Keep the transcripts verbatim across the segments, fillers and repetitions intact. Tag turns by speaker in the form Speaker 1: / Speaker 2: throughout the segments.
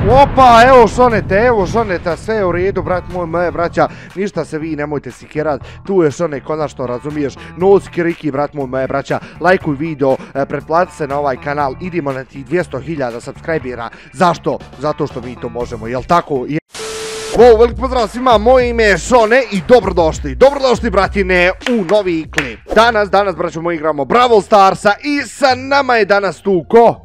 Speaker 1: Opa, evo Šonete, evo Šoneta, sve je u redu, brat moj, moje braća, ništa se vi nemojte sikirat, tu je Šone, konačno razumiješ, no sikiriki, brat moj, moje braća, lajkuj video, pretplati se na ovaj kanal, idemo na tih dvjesto hiljada subscribera, zašto? Zato što mi to možemo, jel tako? Wow, velik pozdrav svima, moje ime je Šone i dobrodošli, dobrodošli bratine u novi klip. Danas, danas braćo moji igramo Brawl Starsa i sa nama je danas tu ko?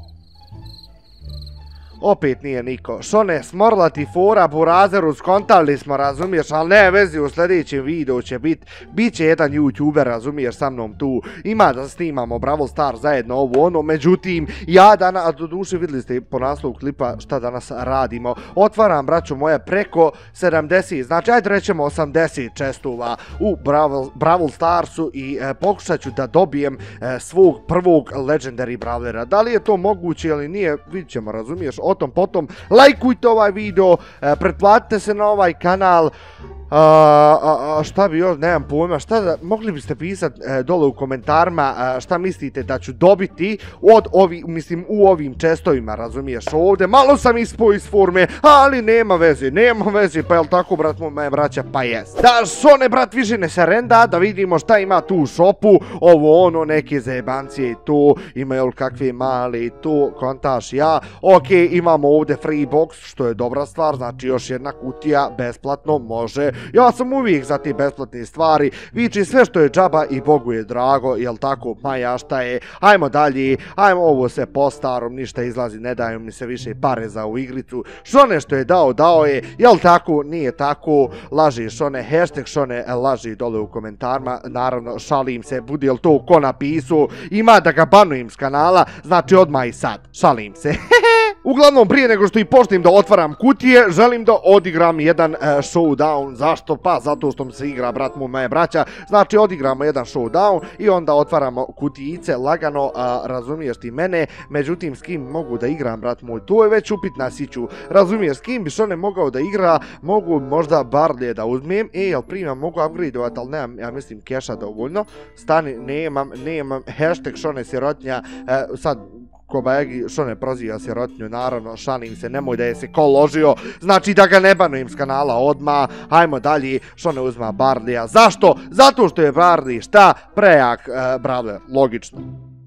Speaker 1: Opet nije niko. Šone, smorla ti fora, burazeru, skontali smo, razumiješ, ali ne vezi, u sljedećem videu će bit, bit će jedan youtuber, razumiješ, sa mnom tu, ima da snimamo Brawl Stars zajedno ovo ono, međutim, ja danas, do duše vidjeli ste po naslovu klipa šta danas radimo, otvaram, braćo moje, preko sedamdeset, znači ajde rećemo osamdeset čestova u Brawl, Brawl Starsu i e, pokušat ću da dobijem e, svog prvog legendary brawlera. Da li je to moguće ili nije, vidit ćemo, razumiješ, o tom potom, lajkujte ovaj video, e, pretplatite se na ovaj kanal, a, a, a, šta bi još, nemam pojma, šta da, mogli biste pisati e, dole u komentarima a, šta mislite da ću dobiti od ovih, mislim u ovim čestovima, razumiješ, ovdje, malo sam ispao iz forme, ali nema veze, nema veze, pa jel tako brat moje braća, pa jest. Da, Šone brat više ne se renda, da vidimo šta ima tu u šopu, ovo ono, neke zajebancije i to, imaju kakve male i to, kontaš ja, ok, imamo ovdje free box, što je dobra stvar, znači još jedna kutija, besplatno, može. Ja sam uvijek za te besplatne stvari, viči sve što je džaba i Bogu je drago, jel tako, ma ja šta je, ajmo dalje, ajmo ovo sve po starom, ništa izlazi, ne daju mi se više pare za ovu igricu, Šone što je dao, dao je, jel tako, nije tako, laži Šone, hashtag Šone laži dole u komentarima, naravno šalim se, budi jel to ko napisao, ima da ga banujem s kanala, znači odmah i sad, šalim se, uglavnom prije nego što i počnem da otvaram kutije, želim da odigram jedan uh, showdown. Zašto? Pa zato što mi se igra brat mu moje braća, znači odigramo jedan showdown i onda otvaramo kutijice lagano, uh, razumiješ ti mene, međutim s kim mogu da igram brat moj, to je već upitna siću, razumiješ s kim bi Šone mogao da igra, mogu možda Barlije da uzmem, e jel prima mogu upgradeovat, ali nemam, ja mislim keša dovoljno, stani, nemam, nemam, hashtag Šone sirotnja, uh, sad ko bagi Šone proziva sirotinju, naravno, šalim se, nemoj da je se ko ložio, znači da ga ne banujem s kanala odmah, hajmo dalje, Šone uzma Barlija, zašto? Zato što je Barlij, šta? Prejak uh, brawler, logično.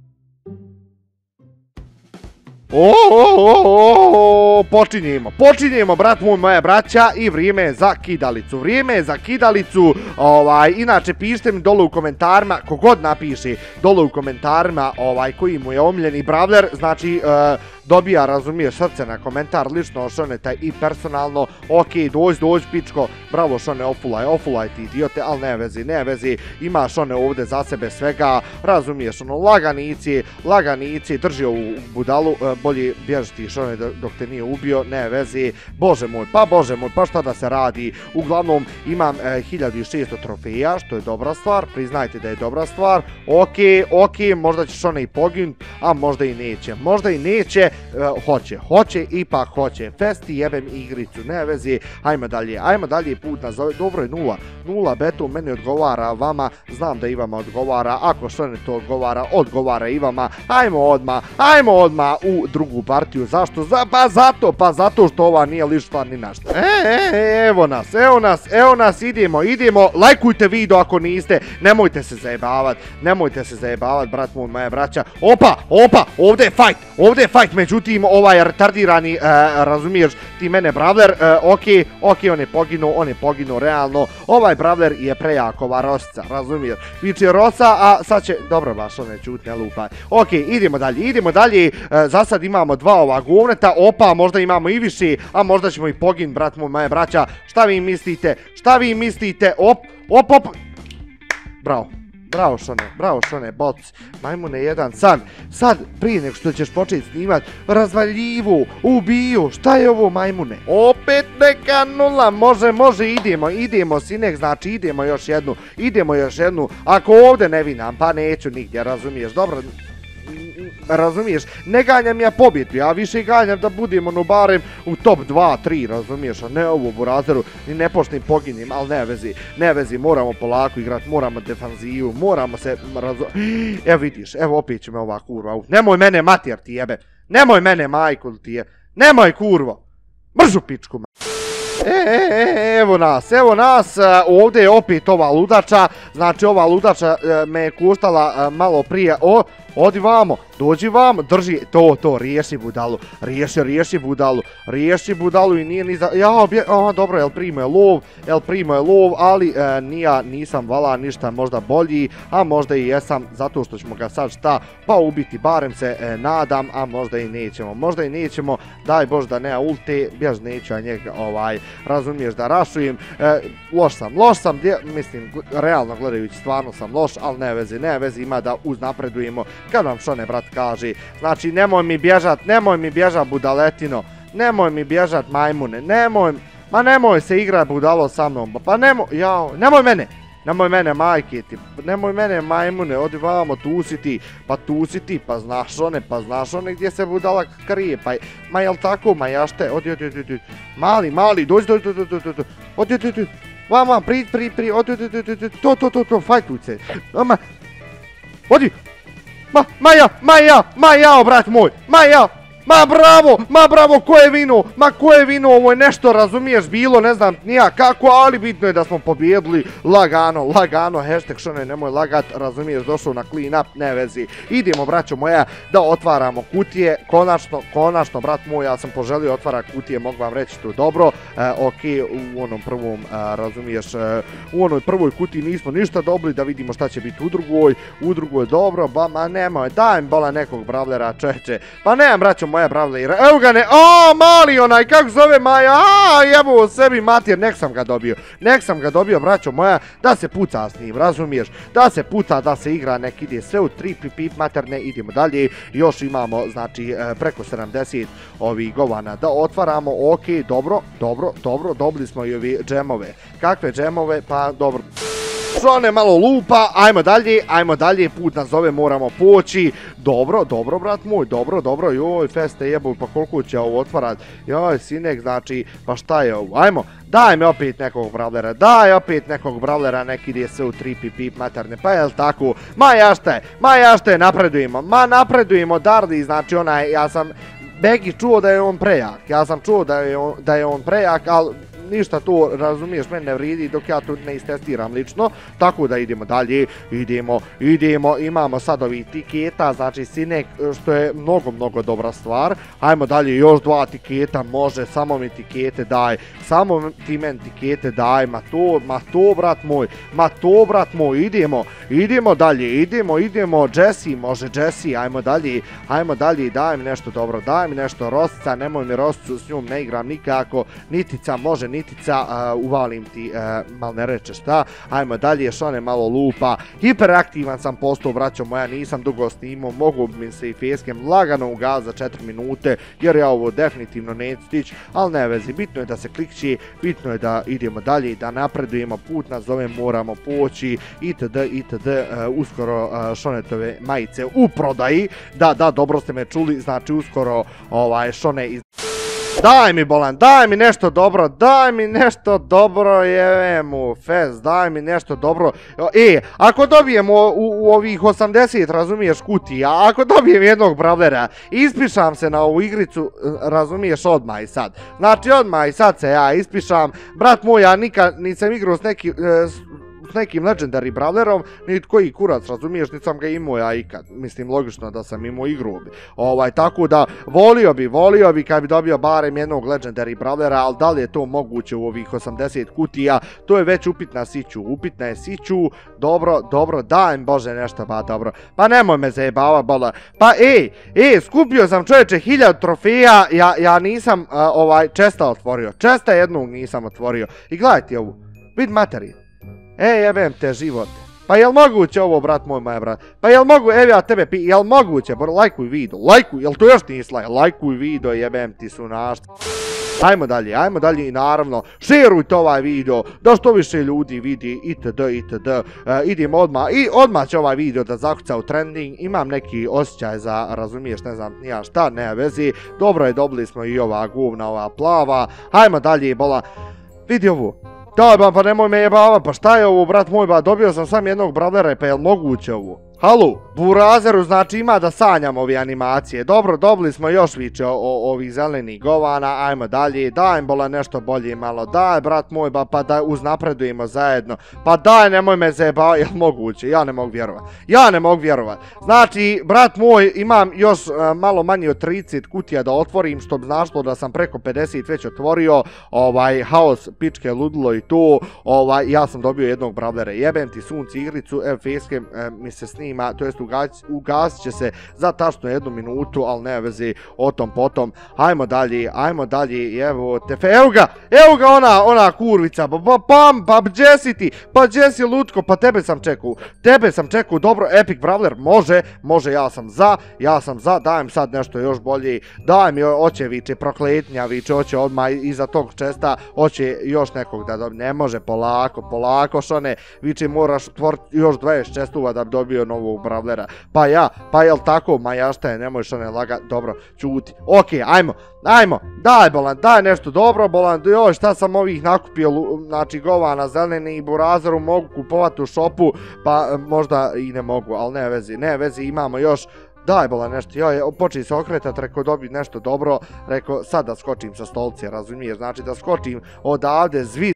Speaker 1: O, o, o, o, počinjemo, počinjemo brat moj, moja braća i vrijeme je za kidalicu, vrijeme je za kidalicu, ovaj, inače pišite mi dole u komentarima, kogod napiše dole u komentarima, ovaj, koji mu je omiljeni brawler, znači, uh, dobija, razumiješ, srce na komentar, lično Šoneta i personalno, ok, dođ, dođ, pičko, bravo Šone, ofulaj, ofulaj ti idiote, ali ne vezi, ne vezi, ima Šone ovdje za sebe svega, razumiješ, ono, laganici, laganici, drži ovu budalu, bolje bježi ti Šone dok te nije ubio, ne vezi, bože moj, pa bože moj, pa šta da se radi, uglavnom imam e, hiljadu šesto trofeja, što je dobra stvar, priznajte da je dobra stvar, ok, ok, možda će Šone i poginuti, a možda i neće, možda i neće, Uh, hoće, hoće, ipak hoće, festi jebem igricu, ne vezi, ajmo dalje, ajmo dalje, put nas zove, dobro je nula, nula betu, meni odgovara, vama, znam da i vama odgovara, ako Šone to odgovara, odgovara i vama, ajmo odmah, ajmo odmah u drugu partiju, zašto? Za, pa zato, pa zato što ova nije lišta ni našta, e, e, evo nas, evo nas, evo nas, idemo, idemo, lajkujte video ako niste, nemojte se zajebavat, nemojte se zajebavat, brat moj, moja braća, opa, opa, ovdje je fight, ovdje je fight, međutim, ovaj retardirani, uh, razumiješ, ti mene brawler, uh, ok, ok, on je poginuo, on je poginuo, realno, ovaj brawler je prejak, ova Rosica, razumiješ, viče Rosa, a sad će, dobro baš, on je čut, ne lupaj, ok, idemo dalje, idemo dalje, uh, za sad imamo dva ova govneta, opa, možda imamo i više, a možda ćemo i pogin, brat moj, moje braća, šta vi mislite, šta vi mislite, op, op, op, bravo. Bravo Šone, bravo Šone, boc, majmune jedan, sad, sad, prije nego što ćeš početi snimat, razvaljivu, ubiju, šta je ovo majmune? Opet neka nula, može, može, idemo, idemo, sinek, znači idemo još jednu, idemo još jednu, ako ovdje ne vinam, pa neću nigdje, razumiješ, dobro, razumiješ, ne ganjam ja pobjedu, ja više ganjam da budemo no barem u top dva tri, razumiješ, a ne ovo burazeru, ni ne počnem poginim, ali ne vezi, ne vezi, moramo polako igrat, moramo defanzivu, moramo se, razumiješ, evo vidiš, evo opet će me ova kurva, nemoj mene mater ti jebe, nemoj mene majko ti je, nemoj kurvo, Mržu pičku. E, e, e, evo nas, evo nas, ovdje je opet ova ludača, znači ova ludača me je koštala malo prije, o, odi vamo, dođi vamo, drži, to, to, riješi budalu, riješi, riješi budalu, riješi budalu i nije ni za, ja, obje, aha, dobro, jel primo je lov, jel primo je lov, ali e, nija, nisam vala ništa možda bolji, a možda i jesam, zato što ćemo ga sad šta, pa ubiti, barem se e, nadam, a možda i nećemo, možda i nećemo, daj Bož da nema ulte, bjež neću ja njega, ovaj, razumiješ da rašujem, e, loš sam, loš sam, dje, mislim, realno gledajući, stvarno sam loš, ali ne vezi, ne vezi, ima da uznapredujemo, kad vam što ne brat kaže, znači nemoj mi bježat, nemoj mi bježat budaletino, nemoj mi bježat majmune, nemoj, ma nemoj se igrat budalo sa mnom, pa nemoj, jao, nemoj mene, nemoj mene majke ti, nemoj mene majmune, odi vamo, tu si ti, pa tu si ti, pa znaš one, pa znaš one gdje se budala krije, pa, ma jel tako, ma jašte, odi, odi, odi, odi, mali, mali, dođi, dođi, dođi, dođi, dođi, odi, odi, odi, vam, vam, pri, pri, pri, odi, odi, odi, odi, to, to, to, to, fajtuj se, ma, odi, ma, ma ja, ma ja, ma jao, brat moj, ma ja, ma bravo, ma bravo, ko je vino, ma ko je vino, ovo je nešto, razumiješ, bilo, ne znam nija kako, ali bitno je da smo pobjedili, lagano, lagano, hashtag šone, nemoj lagat, razumiješ, došao na clean up, ne vezi, idemo, braćo moja, da otvaramo kutije, konačno, konačno, brat moj, ja sam poželio otvara kutije, mogu vam reći to dobro, e, ok, u onom prvom, a, razumiješ, e, u onoj prvoj kutiji nismo ništa dobili, da vidimo šta će biti u drugoj, u drugoj dobro, ba, ma nemoj, daj mi bola nekog bravlera, čeče, pa nemam, braćo moja, bravlera, evo ga ne, o, mali onaj, kako zove Maja, a, jebo sebi mater, nek sam ga dobio, nek sam ga dobio, braćo moja, da se puca s njim, razumiješ, da se puca, da se igra, nek ide sve u tri pip pip materne, idemo dalje, još imamo, znači, preko sedamdeset ovih govana da otvaramo, ok, dobro, dobro, dobro, dobili smo i ovi džemove, kakve džemove, pa dobro. Šone malo lupa, ajmo dalje, ajmo dalje, put nas zove, moramo poći, dobro, dobro brat moj, dobro, dobro, joj, feste jeboj, pa koliko će ovo otvarat, joj, sinek, znači, pa šta je ovo, ajmo, daj mi opet nekog bravlera, daj opet nekog bravlera, nek ide sve u tri pip pip materne, pa jel tako, ma jašte, ma jašte, napredujemo, ma napredujemo, Dardi, znači onaj, ja sam, Begi čuo da je on prejak, ja sam čuo da je on, da je on prejak, ali ništa to, razumiješ, mene ne vridi dok ja to ne istestiram lično, tako da idemo dalje, idemo, idemo, imamo sad ovih tiketa, znači sinek, što je mnogo, mnogo dobra stvar, ajmo dalje, još dva tiketa, može, samo mi tikete daj, samo ti meni tikete daj, ma to, ma to brat moj, ma to brat moj, idemo, idemo dalje, idemo, idemo, Jesse, može Jesse, ajmo dalje, ajmo dalje, daj mi nešto dobro, daj mi nešto Rostica, nemoj mi Roscu, s njom ne igram nikako, Nitica, može Nitica, uh, uvalim ti, uh, mal ne reče šta, ajmo dalje, šone malo lupa, hiperaktivan sam postao, braćo moja, nisam dugo snimao, mogu bi mi se i facecam lagano ugaz za četiri minute, jer ja ovo definitivno neću stići, ali ne vezi, bitno je da se klikće, bitno je da idemo dalje, da napredujemo, put nas zove, moramo poći, itd, itd, uh, uskoro uh, Šonetove majice u prodaji, da, da, dobro ste me čuli, znači uskoro ovaj, Šone iz... Daj mi bolan, daj mi nešto dobro, daj mi nešto dobro, jeve mu, fez, daj mi nešto dobro. E, ako dobijemo u, u ovih osamdeset, razumiješ, kutija, ako dobijem jednog bravlera, ispišam se na ovu igricu, razumiješ, odmah i sad. Znači, odmah i sad se ja ispišam, brat moj, ja nikad nisam igrao s neki... S, s nekim legendary brawlerom, niti koji kurac, razumiješ, niti sam ga imao ja ikad, mislim, logično da sam imao igru bi, ovaj, tako da, volio bi, volio bi kad bi dobio barem jednog legendary brawlera, ali da li je to moguće u ovih osamdeset kutija, to je već upitna siću, upitna je siću, dobro, dobro, daj im Bože nešto, ba dobro, pa nemoj me zajebava, bola, pa ej, ej, skupio sam čovječe hiljadu trofeja, ja, ja nisam, uh, ovaj, česta otvorio, česta jednog nisam otvorio, i gledajte ovu, vid materi. E, jebem te živote. Pa jel moguće ovo, brat moj, moja brat? Pa jel mogu, evo ja tebe pi, jel moguće, bro, lajkuj video, lajkuj, jel to još nisi lajk, lajkuj video, jebem ti su našta. Ajmo dalje, ajmo dalje i naravno, šerujte ovaj video, da što više ljudi vidi, itd, itd. Uh, idemo odmah, i odmah će ovaj video da zakuca u trending, imam neki osjećaj za, razumiješ, ne znam, nija šta, ne vezi, dobro je, dobili smo i ova govna, ova plava, ajmo dalje, bola, vidi ovu. Daj ba, pa nemoj me jebava, pa šta je ovo, brat moj, ba, dobio sam sam jednog bravlera, pa jel moguće ovo? Halo, Burazeru, znači ima da sanjam ove animacije. Dobro, dobili smo još više ovih zelenih govana, ajmo dalje, daj bola nešto bolje malo, daj brat moj, ba, pa da uznapredujemo zajedno, pa daj nemoj me zeba, jel moguće, ja ne mogu vjerovat, ja ne mogu vjerovat. Znači, brat moj, imam još uh, malo manje od trideset kutija da otvorim, što bi značilo da sam preko pedeset već otvorio, ovaj, haos, pičke, ludilo i to, ovaj, ja sam dobio jednog bravlera, jebem ti sunci igricu, evo facecam e, mi se snima, to jest ugasit, ugasit će se za tačno jednu minutu, ali ne vezi o tom potom. Ajmo dalje, ajmo dalje, evo te fe, evo ga, evo ga ona, ona kurvica, pa pa pam, pa gdje si ti, pa gdje si lutko, pa tebe sam čekao, tebe sam čekao, dobro, epic brawler, može, može, ja sam za, ja sam za, dajem sad nešto još bolje, dajem mi oće viče prokletnja, viče, oće odmah iza tog česta, oće još nekog da dobije, ne može, polako, polako, šone, viče, moraš otvoriti još dvadeset čestova da bi dobio novog brawlera, pa ja, pa jel tako, ma ja šta je, nemoj šone laga, dobro, čuti, okej, ajmo, ajmo, daj bolan, daj nešto dobro bolan, joj šta sam ovih nakupio, znači govana, zeleni i burazeru mogu kupovati u šopu, pa možda i ne mogu, ali ne vezi, ne vezi, imamo još, daj bola nešto, joj, počeli se okretat, rekao dobiti nešto dobro, rekao sad da skočim sa stolice, razumiješ, znači da skočim odavde, zvi,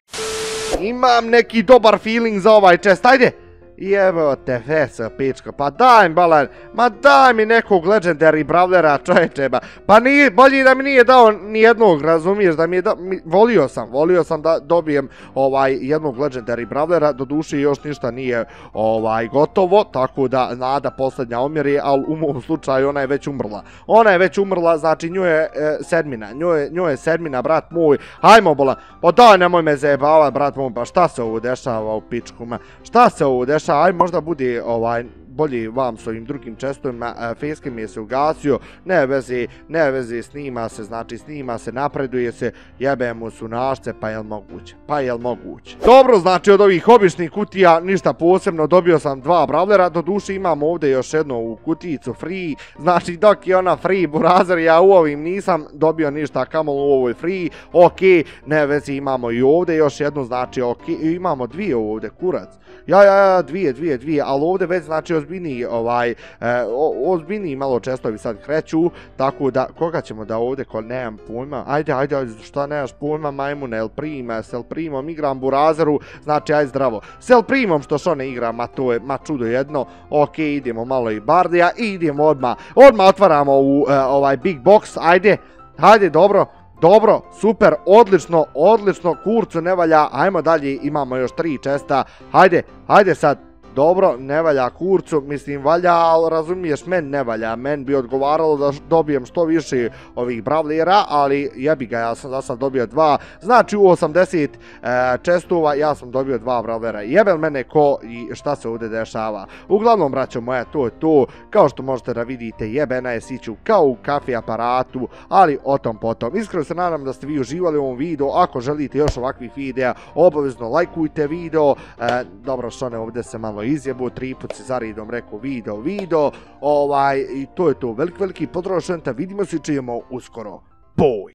Speaker 1: imam neki dobar feeling za ovaj čest, ajde! Jebo te fesa, pičko, pa daj mi balan, ma daj mi nekog legendary brawlera, čovječe, ba. Pa nije, bolje da mi nije dao ni jednog, razumiješ, da mi je dao, mi, volio sam, volio sam da dobijem ovaj jednog legendary brawlera, do duše još ništa nije ovaj gotovo, tako da nada posljednja omjeri, ali u mom slučaju ona je već umrla. Ona je već umrla, znači nju je e, sedmina, nju je, nju je sedmina, brat moj, hajmo bolan, pa daj nemoj me zajebava, brat moj, pa šta se ovo dešava u pičku, ma, šta se ovo dešava? Aj možda bude ovaj bolji vam s ovim drugim čestovima, facecam je se ugasio, ne vezi, ne vezi, snima se, znači snima se, napreduje se, jebemo su našce, pa jel moguće, pa jel moguće. Dobro, znači od ovih običnih kutija ništa posebno, dobio sam dva brawlera, do duše imam ovdje još jednu u kutijicu free, znači dok je ona free burazer, ja u ovim nisam dobio ništa, kamo u ovoj free, ok, ne vezi, imamo i ovdje još jednu, znači ok, imamo dvije ovdje, kurac, ja, ja, ja, dvije, dvije, dvije, ali ovdje već znači ozbiljniji, ovaj, e, ozbiljniji malo čestovi sad kreću, tako da, koga ćemo da ovdje, ko nemam pojma, ajde, ajde, ajde, šta nemaš pojma, majmune, El Prima, s El Primom igram burazeru, znači, ajde zdravo, s El Primom što što ne igram, ma to je, ma čudo jedno, ok, idemo malo i Bardija, i idemo odmah, odmah otvaramo u e, ovaj big box, ajde, ajde, dobro, dobro, super, odlično, odlično, kurcu ne valja, ajmo dalje, imamo još tri česta, hajde, hajde sad, dobro, ne valja kurcu, mislim valja, ali razumiješ, men ne valja, men bi odgovaralo da dobijem što više ovih brawlera, ali jebi ga, ja sam za sad dobio dva, znači u osamdeset e, čestova ja sam dobio dva brawlera, jebel mene ko i šta se ovdje dešava. Uglavnom, braćo moja, to je to, kao što možete da vidite, jebena je siću kao u kafe aparatu, ali o tom potom. Iskreno se nadam da ste vi uživali u ovom videu, ako želite još ovakvih videa, obavezno lajkujte video, e, dobro, što ne, ovdje se malo izjebu, tri put se zaredom rekao video, video, ovaj, i to je to, veliki, veliki pozdrav, vidimo se i čujemo uskoro, boj!